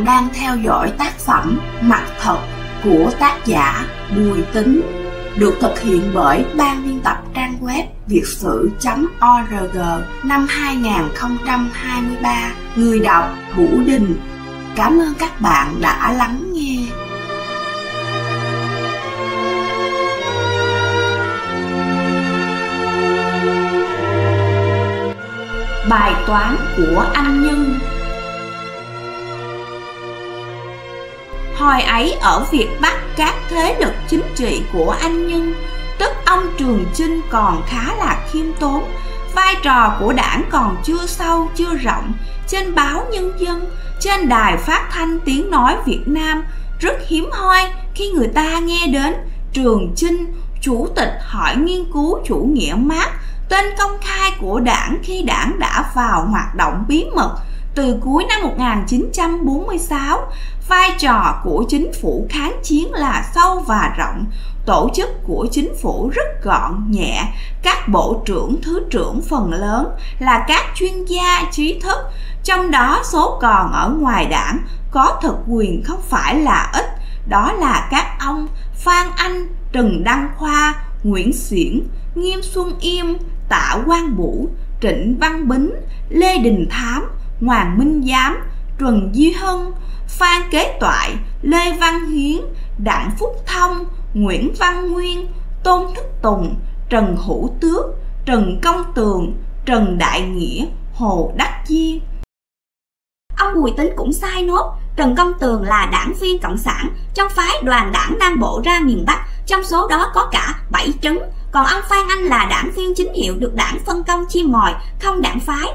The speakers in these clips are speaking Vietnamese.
bạn đang theo dõi tác phẩm Mặt Thật của tác giả Bùi Tín, được thực hiện bởi ban biên tập trang web vietssử.org năm 2023. Người đọc Vũ Đình. Cảm ơn các bạn đã lắng nghe. Bài toán của anh Nhân. Hồi ấy ở Việt Bắc, các thế lực chính trị của anh Nhân, tức ông Trường Chinh, còn khá là khiêm tốn. Vai trò của đảng còn chưa sâu chưa rộng. Trên báo Nhân dân, trên đài phát thanh Tiếng Nói Việt Nam, rất hiếm hoi khi người ta nghe đến Trường Chinh, chủ tịch Hội Nghiên cứu Chủ nghĩa Mác, tên công khai của đảng khi đảng đã vào hoạt động bí mật từ cuối năm 1946. Vai trò của chính phủ kháng chiến là sâu và rộng. Tổ chức của chính phủ rất gọn nhẹ. Các bộ trưởng, thứ trưởng phần lớn là các chuyên gia trí thức, trong đó số còn ở ngoài đảng có thực quyền không phải là ít. Đó là các ông Phan Anh, Trần Đăng Khoa, Nguyễn Xiển, Nghiêm Xuân Yêm, Tạ Quang Bửu, Trịnh Văn Bính, Lê Đình Thám, Hoàng Minh Giám, Trần Duy Hân, Phan Kế Toại, Lê Văn Hiến, Đặng Phúc Thông, Nguyễn Văn Nguyên, Tôn Thức Tùng, Trần Hữu Tước, Trần Công Tường, Trần Đại Nghĩa, Hồ Đắc Diên. Ông Bùi Tín cũng sai nốt. Trần Công Tường là đảng viên cộng sản trong phái đoàn đảng Nam Bộ ra miền Bắc, trong số đó có cả 7 trấn. Còn ông Phan Anh là đảng viên chính hiệu, được đảng phân công chia mồi, không đảng phái.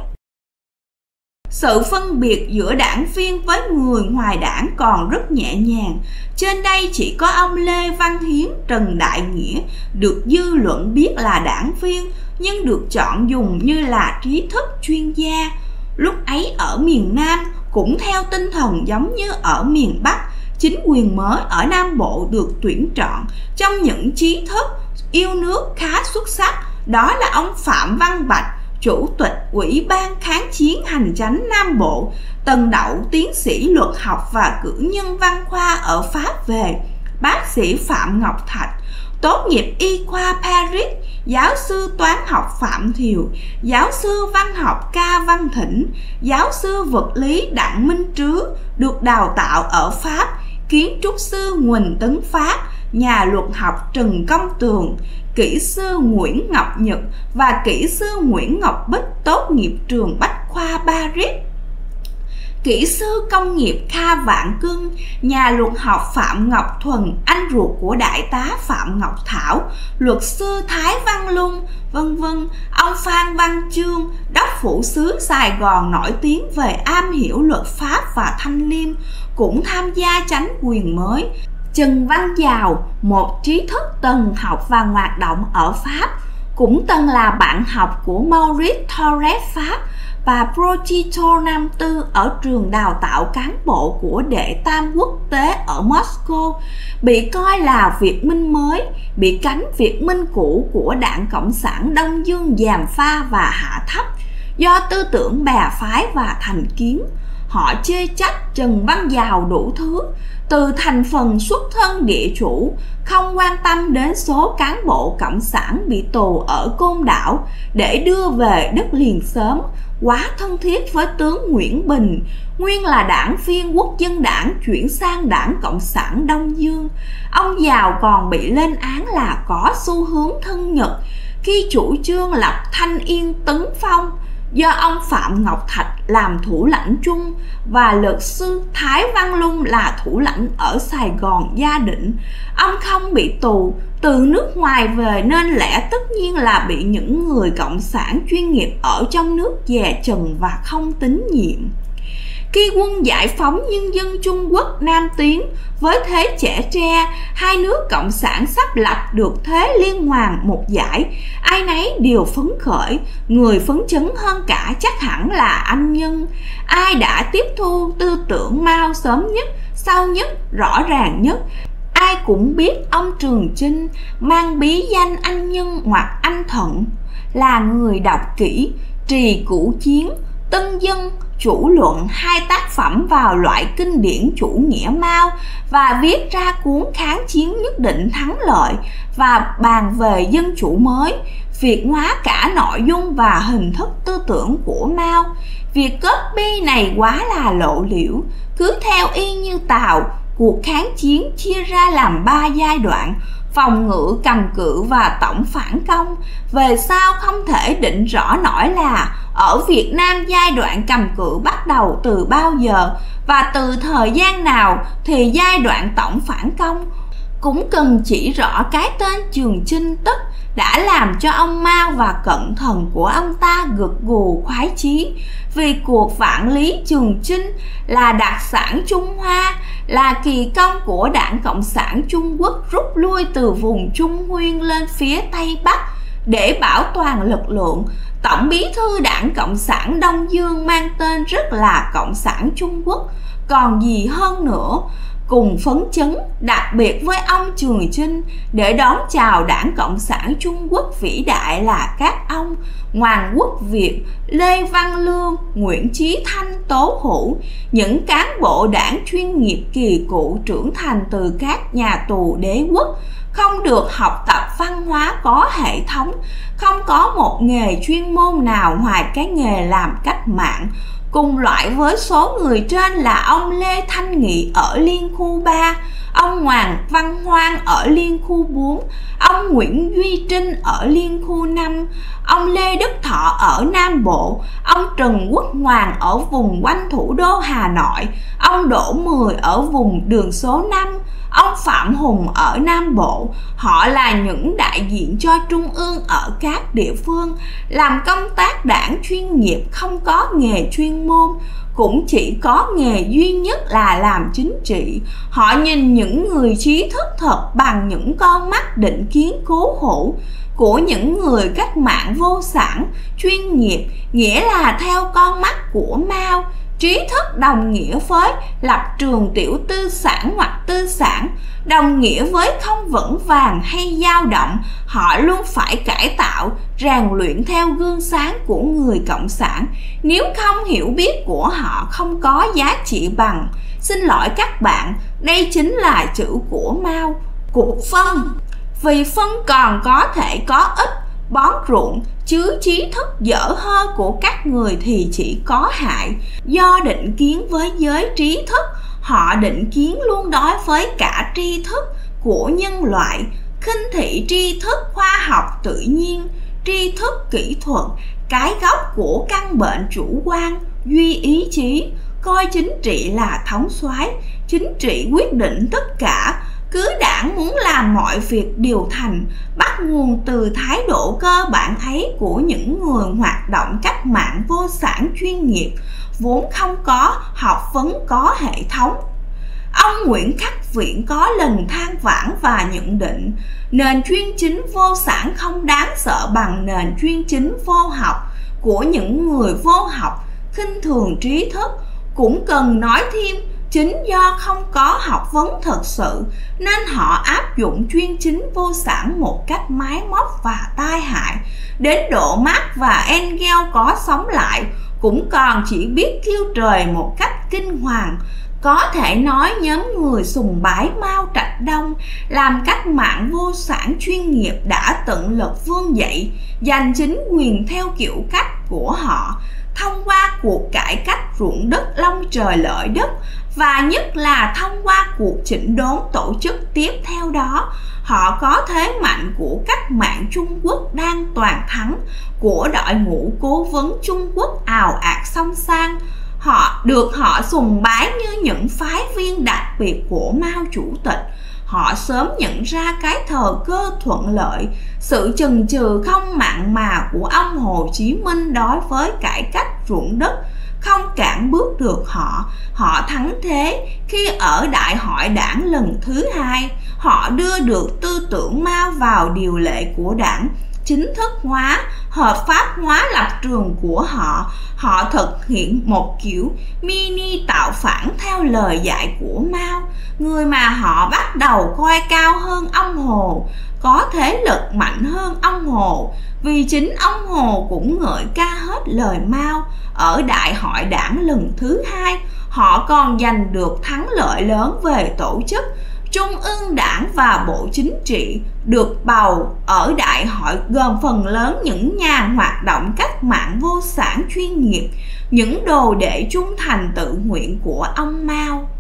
Sự phân biệt giữa đảng viên với người ngoài đảng còn rất nhẹ nhàng. Trên đây chỉ có ông Lê Văn Hiến, Trần Đại Nghĩa được dư luận biết là đảng viên, nhưng được chọn dùng như là trí thức chuyên gia. Lúc ấy ở miền Nam cũng theo tinh thần giống như ở miền Bắc, chính quyền mới ở Nam Bộ được tuyển chọn trong những trí thức yêu nước khá xuất sắc. Đó là ông Phạm Văn Bạch, Chủ tịch Ủy ban Kháng chiến Hành chánh Nam Bộ, từng đậu tiến sĩ luật học và cử nhân văn khoa ở Pháp về. Bác sĩ Phạm Ngọc Thạch, tốt nghiệp y khoa Paris. Giáo sư toán học Phạm Thiều, giáo sư văn học Ca Văn Thỉnh, giáo sư vật lý Đặng Minh Trứ, được đào tạo ở Pháp. Kiến trúc sư Huỳnh Tấn Phát, nhà luật học Trần Công Tường, kỹ sư Nguyễn Ngọc Nhật và kỹ sư Nguyễn Ngọc Bích, tốt nghiệp trường Bách khoa Paris. Kỹ sư công nghiệp Kha Vạn Cưng, nhà luật học Phạm Ngọc Thuần, anh ruột của đại tá Phạm Ngọc Thảo, luật sư Thái Văn Luân, vân vân. Ông Phan Văn Chương, đốc phủ sứ Sài Gòn nổi tiếng về am hiểu luật pháp và thanh liêm, cũng tham gia chánh quyền mới. Trần Văn Dào, một trí thức từng học và hoạt động ở Pháp, cũng từng là bạn học của Maurice Thorez Pháp và Prochito Nam Tư ở trường đào tạo cán bộ của Đệ Tam Quốc tế ở Moscow, bị coi là Việt Minh mới, bị cánh Việt Minh cũ của Đảng Cộng sản Đông Dương gièm pha và hạ thấp do tư tưởng bè phái và thành kiến. Họ chê trách Trần Văn Dào đủ thứ, từ thành phần xuất thân địa chủ, không quan tâm đến số cán bộ cộng sản bị tù ở Côn Đảo để đưa về đất liền sớm, quá thân thiết với tướng Nguyễn Bình, nguyên là đảng viên Quốc dân đảng chuyển sang Đảng Cộng sản Đông Dương. Ông Dào còn bị lên án là có xu hướng thân Nhật khi chủ trương lập Thanh Yên Tấn Phong, do ông Phạm Ngọc Thạch làm thủ lãnh chung và luật sư Thái Văn Luân là thủ lãnh ở Sài Gòn gia định. Ông không bị tù từ nước ngoài về nên lẽ tất nhiên là bị những người cộng sản chuyên nghiệp ở trong nước dè chừng và không tín nhiệm. Khi quân giải phóng nhân dân Trung Quốc Nam tiến với thế chẻ tre, hai nước cộng sản sắp lập được thế liên hoàn một giải, ai nấy đều phấn khởi. Người phấn chấn hơn cả chắc hẳn là anh Nhân. Ai đã tiếp thu tư tưởng Mao sớm nhất, sau nhất, rõ ràng nhất, ai cũng biết ông Trường Chinh mang bí danh anh Nhân hoặc anh Thận, là người đọc kỹ, trì cửu chiến, Tân Dân chủ luận 2 tác phẩm vào loại kinh điển chủ nghĩa Mao và viết ra cuốn Kháng chiến nhất định thắng lợi và bàn về dân chủ mới, Việt hóa cả nội dung và hình thức tư tưởng của Mao. Việc copy này quá là lộ liễu, cứ theo y như Tào. Cuộc kháng chiến chia ra làm 3 giai đoạn: phòng ngự, cầm cự và tổng phản công. Về sau không thể định rõ nổi là ở Việt Nam giai đoạn cầm cự bắt đầu từ bao giờ và từ thời gian nào thì giai đoạn tổng phản công. Cũng cần chỉ rõ cái tên Trường Chinh Tức đã làm cho ông Mao và cận thần của ông ta gật gù khoái chí, vì cuộc vạn lý Trường Chinh là đặc sản Trung Hoa, là kỳ công của Đảng Cộng sản Trung Quốc rút lui từ vùng Trung Nguyên lên phía Tây Bắc để bảo toàn lực lượng. Tổng bí thư Đảng Cộng sản Đông Dương mang tên rất là Cộng sản Trung Quốc, còn gì hơn nữa, cùng phấn chấn, đặc biệt với ông Trường Chinh, để đón chào Đảng Cộng sản Trung Quốc vĩ đại là các ông Hoàng Quốc Việt, Lê Văn Lương, Nguyễn Chí Thanh, Tố Hữu, những cán bộ đảng chuyên nghiệp kỳ cựu trưởng thành từ các nhà tù đế quốc, không được học tập văn hóa có hệ thống, không có một nghề chuyên môn nào ngoài cái nghề làm cách mạng. Cùng loại với số người trên là ông Lê Thanh Nghị ở Liên khu 3, ông Hoàng Văn Hoan ở Liên khu 4, ông Nguyễn Duy Trinh ở Liên khu 5, ông Lê Đức Thọ ở Nam Bộ, ông Trần Quốc Hoàng ở vùng quanh thủ đô Hà Nội, ông Đỗ Mười ở vùng đường số 5, ông Phạm Hùng ở Nam Bộ. Họ là những đại diện cho Trung ương ở các địa phương, làm công tác đảng chuyên nghiệp, không có nghề chuyên môn, cũng chỉ có nghề duy nhất là làm chính trị. Họ nhìn những người trí thức thật bằng những con mắt định kiến cố hữu của những người cách mạng vô sản, chuyên nghiệp, nghĩa là theo con mắt của Mao. Trí thức đồng nghĩa với lập trường tiểu tư sản hoặc tư sản, đồng nghĩa với không vững vàng hay dao động. Họ luôn phải cải tạo, rèn luyện theo gương sáng của người cộng sản. Nếu không, hiểu biết của họ không có giá trị bằng, xin lỗi các bạn, đây chính là chữ của Mao, của phân. Vì phân còn có thể có ích, bón ruộng, chứ trí thức dở hơi của các người thì chỉ có hại. Do định kiến với giới trí thức, họ định kiến luôn đối với cả tri thức của nhân loại, khinh thị tri thức khoa học tự nhiên, tri thức kỹ thuật, cái gốc của căn bệnh chủ quan, duy ý chí, coi chính trị là thống soái, chính trị quyết định tất cả. Cứ đảng muốn làm mọi việc đều thành, bắt nguồn từ thái độ cơ bản ấy của những người hoạt động cách mạng vô sản chuyên nghiệp, vốn không có học vấn có hệ thống. Ông Nguyễn Khắc Viễn có lần than vãn và nhận định, nền chuyên chính vô sản không đáng sợ bằng nền chuyên chính vô học của những người vô học, khinh thường trí thức. Cũng cần nói thêm, chính do không có học vấn thật sự nên họ áp dụng chuyên chính vô sản một cách máy móc và tai hại, đến độ Marx và Engels có sống lại cũng còn chỉ biết kêu trời một cách kinh hoàng. Có thể nói nhóm người sùng bái Mao Trạch Đông làm cách mạng vô sản chuyên nghiệp đã tận lực vươn dậy, giành chính quyền theo kiểu cách của họ, thông qua cuộc cải cách ruộng đất long trời lợi đất, và nhất là thông qua cuộc chỉnh đốn tổ chức tiếp theo đó. Họ có thế mạnh của cách mạng Trung Quốc đang toàn thắng, của đội ngũ cố vấn Trung Quốc ào ạt xông sang. Họ sùng bái như những phái viên đặc biệt của Mao Chủ tịch. Họ sớm nhận ra cái thời cơ thuận lợi, sự chần chừ không mặn mà của ông Hồ Chí Minh đối với cải cách ruộng đất không cản bước được họ. Họ thắng thế khi ở Đại hội Đảng lần thứ 2, họ đưa được tư tưởng Mao vào điều lệ của Đảng, chính thức hóa, hợp pháp hóa lập trường của họ. Họ thực hiện một kiểu mini tạo phản theo lời dạy của Mao, người mà họ bắt đầu coi cao hơn ông Hồ. có thế lực mạnh hơn ông Hồ, vì chính ông Hồ cũng ngợi ca hết lời Mao. Ở đại hội đảng lần thứ 2, họ còn giành được thắng lợi lớn về tổ chức. Trung ương đảng và Bộ Chính trị được bầu ở đại hội gồm phần lớn những nhà hoạt động cách mạng vô sản chuyên nghiệp, những đồ đệ trung thành tự nguyện của ông Mao.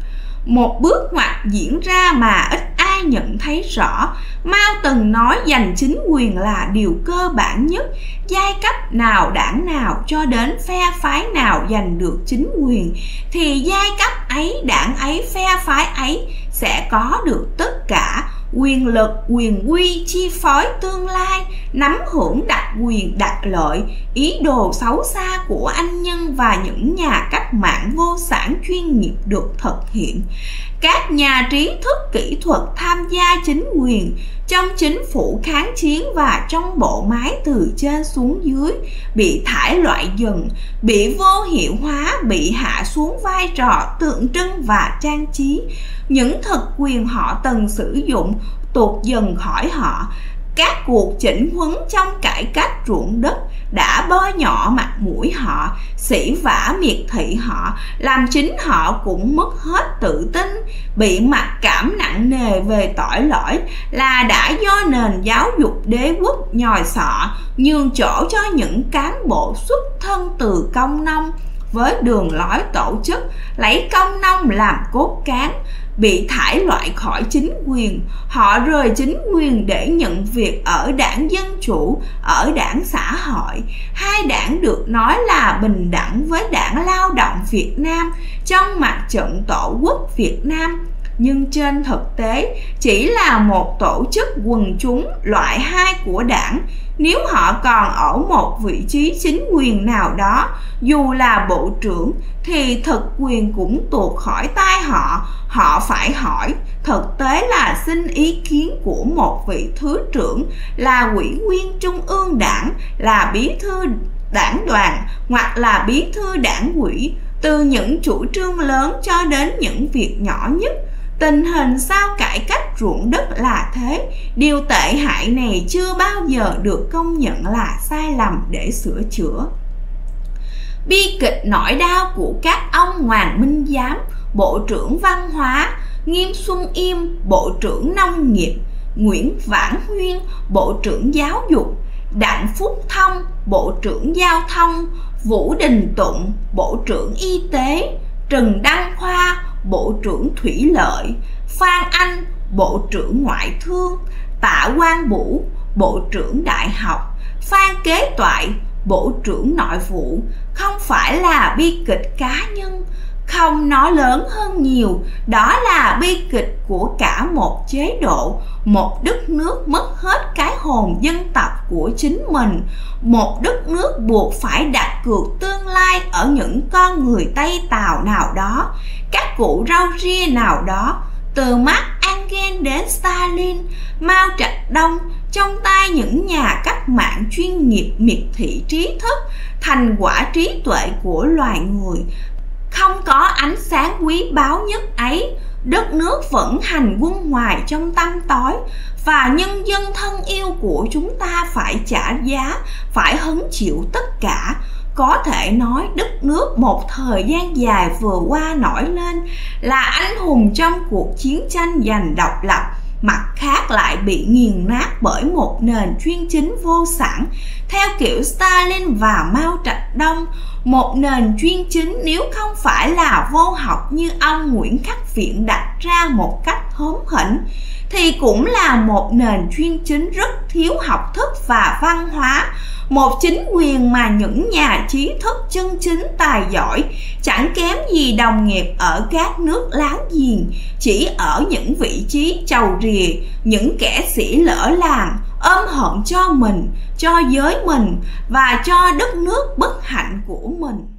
Một bước ngoặt diễn ra mà ít ai nhận thấy rõ. Mao từng nói giành chính quyền là điều cơ bản nhất. Giai cấp nào, đảng nào cho đến phe phái nào giành được chính quyền, thì giai cấp ấy, đảng ấy, phe phái ấy sẽ có được tất cả quyền lực, quyền uy chi phối tương lai, nắm hưởng đặc quyền đặc lợi. Ý đồ xấu xa của anh Nhân và những nhà cách mạng vô sản chuyên nghiệp được thực hiện. Các nhà trí thức kỹ thuật tham gia chính quyền, trong chính phủ kháng chiến và trong bộ máy từ trên xuống dưới bị thải loại dần, bị vô hiệu hóa, bị hạ xuống vai trò tượng trưng và trang trí. Những thực quyền họ từng sử dụng tuột dần khỏi họ. Các cuộc chỉnh huấn trong cải cách ruộng đất đã bôi nhọ mặt mũi họ, sỉ vả miệt thị họ, làm chính họ cũng mất hết tự tin, bị mặc cảm nặng nề về tội lỗi là đã do nền giáo dục đế quốc nhồi sọ, nhường chỗ cho những cán bộ xuất thân từ công nông với đường lối tổ chức lấy công nông làm cốt cán. Bị thải loại khỏi chính quyền, họ rời chính quyền để nhận việc ở đảng Dân Chủ, ở đảng Xã Hội. Hai đảng được nói là bình đẳng với đảng Lao động Việt Nam trong mặt trận Tổ quốc Việt Nam, nhưng trên thực tế chỉ là một tổ chức quần chúng loại 2 của đảng. Nếu họ còn ở một vị trí chính quyền nào đó, dù là bộ trưởng, thì thực quyền cũng tuột khỏi tay họ. Họ phải hỏi, thực tế là xin ý kiến của một vị thứ trưởng, là ủy viên trung ương đảng, là bí thư đảng đoàn hoặc là bí thư đảng ủy, từ những chủ trương lớn cho đến những việc nhỏ nhất. Tình hình sau cải cách ruộng đất là thế. Điều tệ hại này chưa bao giờ được công nhận là sai lầm để sửa chữa. Bi kịch nỗi đau của các ông Hoàng Minh Giám, Bộ trưởng Văn hóa, Nghiêm Xuân Yêm, Bộ trưởng Nông nghiệp, Nguyễn Vãn Huyên, Bộ trưởng Giáo dục, Đặng Phúc Thông, Bộ trưởng Giao thông, Vũ Đình Tụng, Bộ trưởng Y tế, Trần Đăng Khoa, Bộ trưởng Thủy lợi, Phan Anh, Bộ trưởng Ngoại thương, Tạ Quang Bửu, Bộ trưởng Đại học, Phan Kế Toại, Bộ trưởng Nội vụ. Không phải là bi kịch cá nhân, không, nó lớn hơn nhiều. Đó là bi kịch của cả một chế độ, một đất nước mất hết cái hồn dân tộc của chính mình, một đất nước buộc phải đặt cược tương lai ở những con người Tây Tàu nào đó, các cụ rau ria nào đó, từ Marx Engels đến Stalin, Mao Trạch Đông, trong tay những nhà cách mạng chuyên nghiệp miệt thị trí thức, thành quả trí tuệ của loài người. Không có ánh sáng quý báu nhất ấy, đất nước vẫn hành quân hoài trong tăm tối, và nhân dân thân yêu của chúng ta phải trả giá, phải hứng chịu tất cả. Có thể nói đất nước một thời gian dài vừa qua nổi lên là anh hùng trong cuộc chiến tranh giành độc lập, mặt khác lại bị nghiền nát bởi một nền chuyên chính vô sản theo kiểu Stalin và Mao Trạch Đông. Một nền chuyên chính nếu không phải là vô học như ông Nguyễn Khắc Viện đặt ra một cách hóm hỉnh, thì cũng là một nền chuyên chính rất thiếu học thức và văn hóa. Một chính quyền mà những nhà trí thức chân chính tài giỏi chẳng kém gì đồng nghiệp ở các nước láng giềng, chỉ ở những vị trí chầu rìa, những kẻ sĩ lỡ làng, ôm hận cho mình, cho giới mình và cho đất nước bất hạnh của mình.